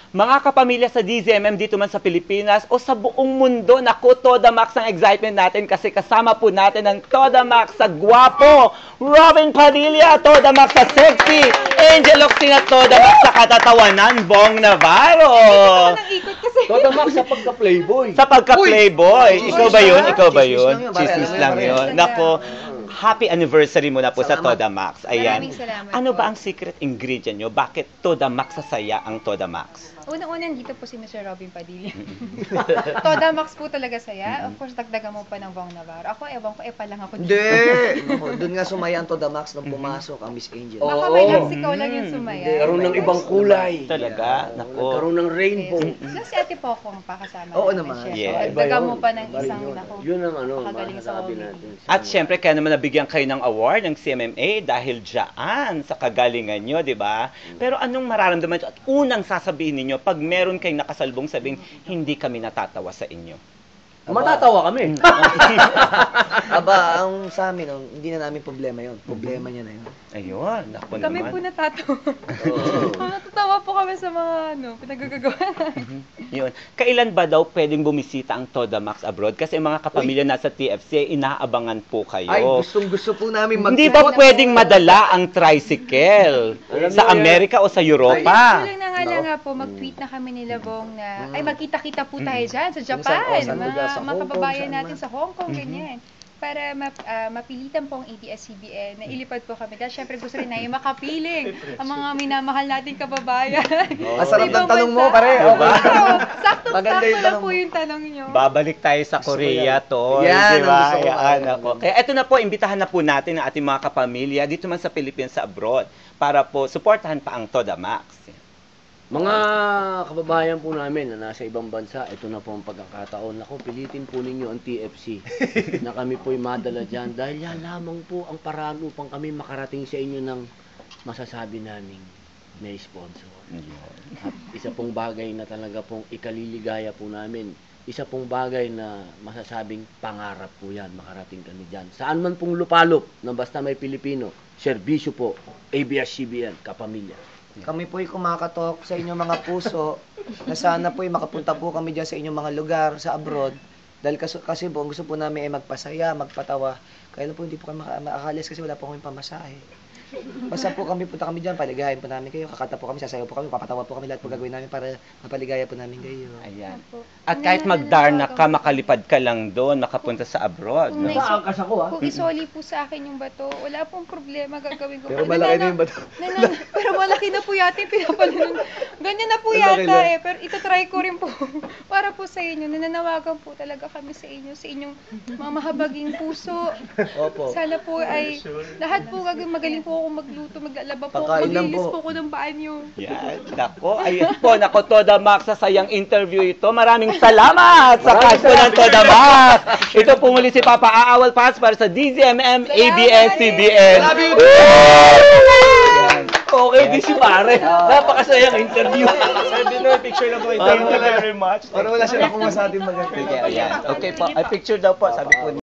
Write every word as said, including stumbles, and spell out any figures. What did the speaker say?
Mga kapamilya sa D Z M M dito man sa Pilipinas o sa buong mundo, naku, Toda Max ang excitement natin kasi kasama po natin ang Toda Max sa gwapo, Robin Padilla, Toda Max sa sexy, Angel Oxina, Toda Max sa katatawanan, Bong Navarro. Toda Max sa pagka-playboy. Sa pagka-playboy. Ikaw ba yun? Ikaw ba yun? Chismis Chismis lang lang yun, yun. Nako, happy anniversary muna po sa Salamat. Toda Max. Ayan. Maraming salamat Ano po. ba ang secret ingredient nyo? Bakit Toda Max sasaya ang Toda Max? Unang-unang dito po si Mister Robin Padilla. Toda Max po talaga saya. Of course, dagdagan mo pa ng Bong Navarro. Ako, ewan ko, eh pa lang ako dito. Hindi! Naku, doon nga sumaya ang Toda Max nung pumasok ang Miss Angel. Baka Oo. may laksikaw lang yung sumaya. Nagkaroon ng ibang kulay. Talaga? Nako. Nagkaroon ng rainbow. Yes. Si Ate Poco ang pakasama. Oo namin naman. siya. Yeah. So, Iba dagdagan yun. mo pa ng Iba rin isang yun. nako. Yun ang ano, Makagaling sa masasabi Hollywood. natin. At syempre, kaya naman nabigyan kayo ng award ng C M M A dahil dyan sa kagalingan nyo, di ba? Pero anong mararamdaman nyo? At unang sasabihin ninyo, pag meron kayong nakasalbong, sabihin, hindi kami natatawa sa inyo. Matatawa kami. Aba, ang sa amin, oh, hindi na namin problema yon. Problema niya na yun. Ayun, naku Kami naman. po natatawa. Oo. Natatawa po kami sa mga ano, pinagagagawa. Yun. Kailan ba daw pwedeng bumisita ang Toda Max abroad? Kasi mga kapamilya nasa T F C, inaabangan po kayo. Ay, gustong gusto po namin mag- Hindi ba pwedeng madala ang tricycle Alam sa niyo yan. Amerika o sa Europa? Kulang na nga lang nga po, mag-tweet na kami nila Bong na, ay magkita-kita po tayo dyan sa Japan. Kung saan- oh, saan lugar, Mga, sa mga Hong Kong, kababayan saan natin man. sa Hong Kong, ganyan. Para map, ah, mapilitan po ang A B S C B N na ilipad po kami. Dahil syempre gusto rin namin makapiling ang mga minamahal nating kababayan. Ang sarap Sa ibang ng tanong mo, bansa. pare. Diba? Oo, Sakto-sakto Maganda yung lang tanong po mo. yung tanong nyo. Babalik tayo sa Korea, tol. Yan, di ba? ang gusto ko. Yan, ako. Kaya eto na po, imbitahan na po natin ang ating mga kapamilya dito man sa Philippines sa abroad para po suportahan pa ang Toda Max. Mga kababayan po namin na nasa ibang bansa, ito na po ang pagkakataon. Ako, pilitin po ninyo ang T F C na kami po'y madala dyan dahil yan lamang po ang paraan upang kami makarating sa inyo ng masasabi naming may sponsor. At isa pong bagay na talaga pong ikaliligaya po namin. Isa pong bagay na masasabing pangarap po yan, makarating kami dyan. Saan man pong lupalop na basta may Pilipino, serbisyo po, A B S C B N, kapamilya. Kami po'y kumakatok sa inyong mga puso na sana po'y makapunta po kami dyan sa inyong mga lugar sa abroad. Dahil kasi, kasi po, ang gusto po namin ay magpasaya, magpatawa. Kaya lang po hindi po kami maka- makakalis kasi wala po kami pamasahe. Basta po kami, punta kami dyan, paligayahin po namin kayo. Kakanta po kami, sasayaw po kami, papatawa po kami lahat po gagawin namin para mapaligaya po namin kayo. Ayan. Opo. At kahit magdarna ka, makalipad ka lang doon, makapunta sa abroad. Kung No? naiso- Saan ka sa ko, ha? Kung isoli po sa akin yung bato, wala pong problema gagawin ko. Pero po. malaki na Nanana- yung bato. nanan- pero malaki na po yata yung pinapalanan. Ganyan na po Malaki yata na. eh. Pero itatry ko rin po. Para po sa inyo. Nananawagan po talaga kami sa inyo. Sa inyong mga mahabaging puso. Opo. Sana po ay lahat po gagawin. Magaling po ako magluto, maglalaba po. Pagkain lang Maglilis po. po ako ng banyo. Yan, nako. Ayun po, nako, Toda Max, sa sayang interview ito. Maraming salamat sa Maraming cast po ng Toda Max. Ito po muli si Papa Aawal Paz para sa D Z M M A B S C B N. Love you! Okay, di si pare. Napakasayang interview. Sabi na, picture na po. Thank you very much. Para wala siya nakuha sa ating maganda. Okay, ayan. Okay po. Ay, picture daw po. Sabi po